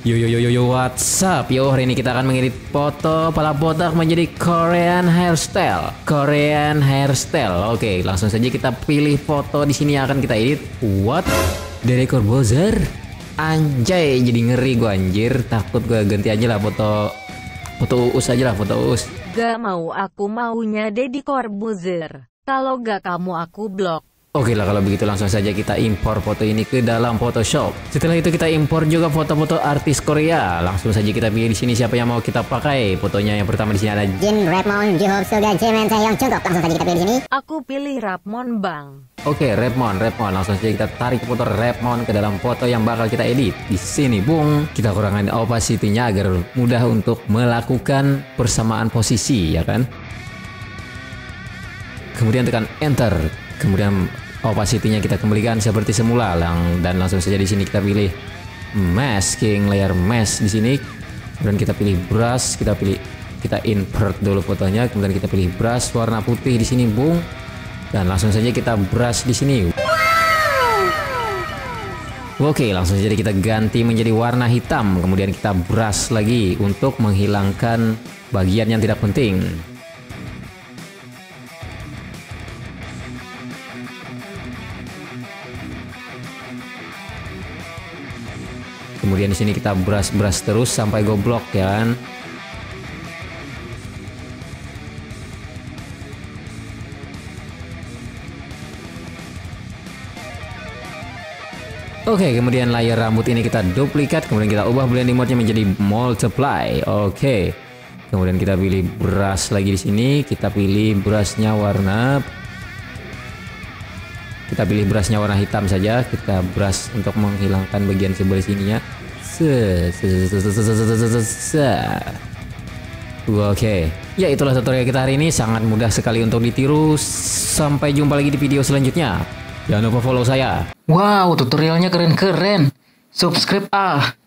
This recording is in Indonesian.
What's up? Yo, hari ini kita akan mengedit foto kepala botak menjadi Korean hairstyle. Oke, langsung saja kita pilih foto di sini yang akan kita edit. What? Deddy Corbuzier? Anjay, jadi ngeri gua anjir. Takut gua ganti aja lah foto Uus aja lah, foto Uus. Gak mau, aku maunya Deddy Corbuzier. Kalau gak kamu aku blok. Oke lah, kalau begitu langsung saja kita impor foto ini ke dalam Photoshop. Setelah itu kita impor juga foto-foto artis Korea. Langsung saja kita pilih di sini siapa yang mau kita pakai. Fotonya yang pertama di sini ada Jin, Rapmon, Jihoon, Suga, Jimin, Taehyung, Jungkook. Langsung saja kita pilih di sini. Aku pilih Rapmon bang. Oke, Rapmon. Langsung saja kita tarik foto Rapmon ke dalam foto yang bakal kita edit. Di sini, bung. Kita kurangin opacity-nya agar mudah untuk melakukan persamaan posisi, ya kan? Kemudian tekan Enter. Kemudian opacity-nya kita kembalikan seperti semula, dan langsung saja di sini kita pilih masking, layer mask di sini. Kemudian kita pilih brush, kita invert dulu fotonya, kemudian kita pilih brush warna putih di sini, bung. Dan langsung saja kita brush di sini. Oke, langsung saja kita ganti menjadi warna hitam, kemudian kita brush lagi untuk menghilangkan bagian yang tidak penting. Kemudian di sini kita brush terus sampai goblok, ya kan? Oke, kemudian layer rambut ini kita duplikat, kemudian kita ubah blending mode-nya menjadi multiply. Oke. Kemudian kita pilih brush lagi di sini, kita pilih brushnya warna hitam saja. Kita brush untuk menghilangkan bagian sebelah sininya. Oke, ya itulah tutorial kita hari ini, sangat mudah sekali untuk ditiru. Sampai jumpa lagi di video selanjutnya. Jangan lupa follow saya. Wow, tutorialnya keren-keren. Subscribe ah.